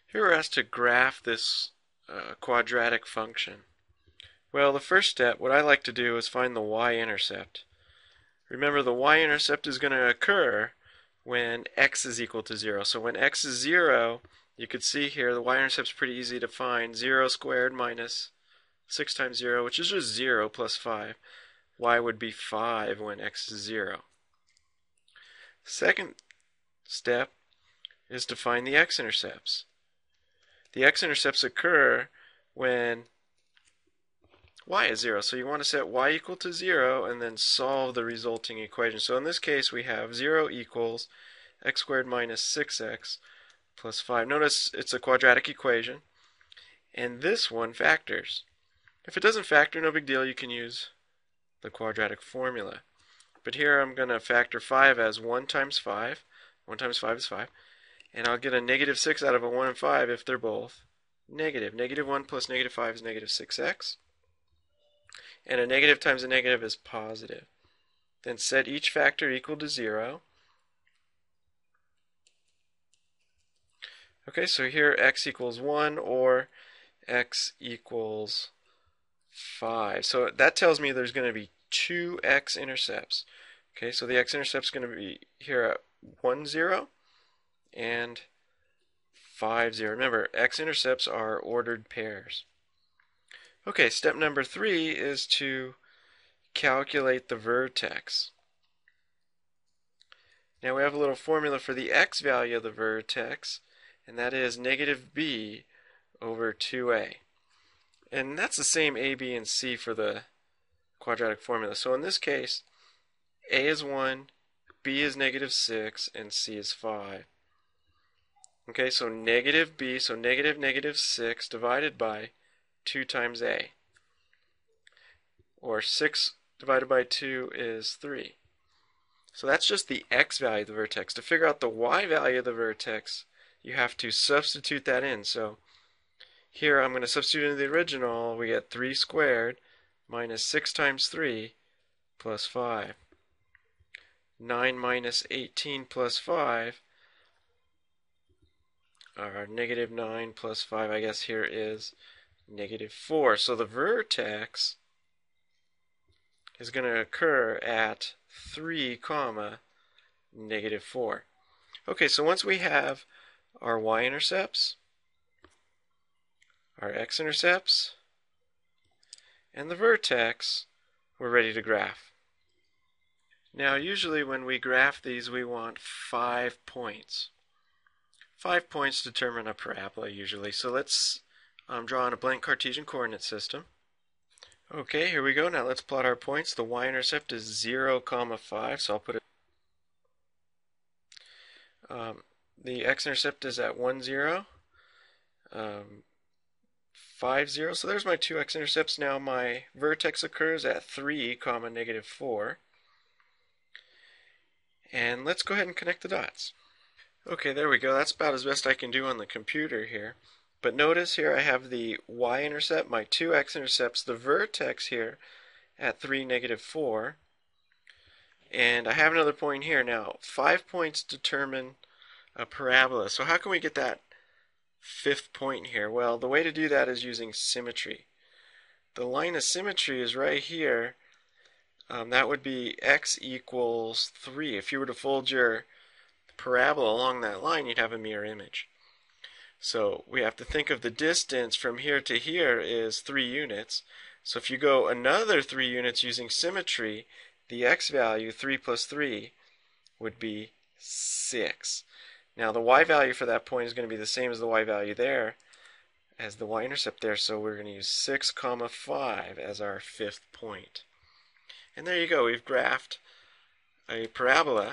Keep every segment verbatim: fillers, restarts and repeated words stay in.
Here we're asked to graph this uh, quadratic function. Well, the first step, what I like to do is find the y-intercept. Remember, the y-intercept is going to occur when x is equal to zero. So when x is zero, you could see here the y-intercept is pretty easy to find. zero squared minus six times zero, which is just zero, plus five. Y would be five when x is zero. Second step is to find the x-intercepts. The x-intercepts occur when y is zero. So you want to set y equal to zero and then solve the resulting equation. So in this case we have zero equals x squared minus six x plus five. Notice it's a quadratic equation, and this one factors. If it doesn't factor, no big deal, you can use the quadratic formula. But here I'm going to factor five as one times five. one times five is five. And I'll get a negative six out of a one and five if they're both negative. Negative one plus negative five is negative six x. And a negative times a negative is positive. Then set each factor equal to zero. Okay, so here x equals one or x equals five. So that tells me there's going to be two x-intercepts. Okay, so the x-intercept is going to be here at one, zero. And five, zero. Remember, x-intercepts are ordered pairs. Okay, step number three is to calculate the vertex. Now we have a little formula for the x value of the vertex, and that is negative b over two a. And that's the same a, b, and c for the quadratic formula. So in this case, a is one, b is negative six, and c is five. Okay, so negative b, so negative negative six divided by two times a. Or six divided by two is three. So that's just the x value of the vertex. To figure out the y value of the vertex, you have to substitute that in. So here I'm going to substitute into the original. We get three squared minus six times three plus five. nine minus eighteen plus five. Our negative nine plus five, I guess here is negative four. So the vertex is going to occur at three comma negative four. Okay, so once we have our y-intercepts, our x-intercepts, and the vertex, we're ready to graph. Now usually when we graph these we want five points. Five points determine a parabola usually. So let's um, draw on a blank Cartesian coordinate system. Okay, here we go. Now let's plot our points. The y-intercept is zero comma five, so I'll put it. Um, the x-intercept is at one, zero. Um, five, zero. So there's my two x-intercepts. Now my vertex occurs at three comma negative four. And let's go ahead and connect the dots. Okay, there we go. That's about as best I can do on the computer here. But notice here I have the y-intercept, my two x-intercepts, the vertex here at three, negative four. And I have another point here. Now, five points determine a parabola. So how can we get that fifth point here? Well, the way to do that is using symmetry. The line of symmetry is right here. Um, that would be x equals three. If you were to fold your parabola along that line, you'd have a mirror image. So we have to think of the distance from here to here is three units. So if you go another three units using symmetry, the x value, three plus three, would be six. Now the y value for that point is going to be the same as the y value there, as the y-intercept there, so we're going to use six comma five as our fifth point. And there you go, we've graphed a parabola.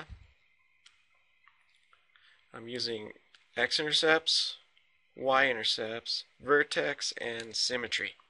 I'm using x-intercepts, y-intercepts, vertex, and symmetry.